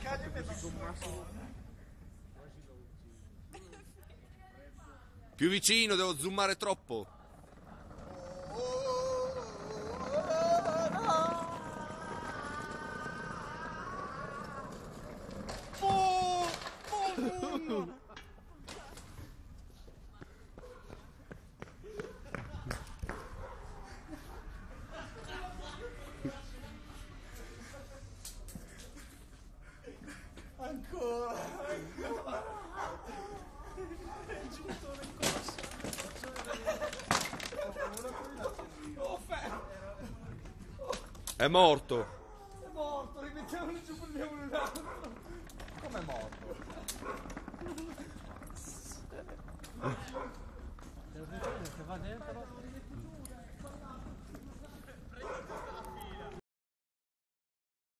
Più vicino, devo zoomare troppo. Ancora. Il giusto del corso. È morto. È morto, rimettiamolo giù, prendiamo un altro. Come è morto? Devo vedere che va dentro.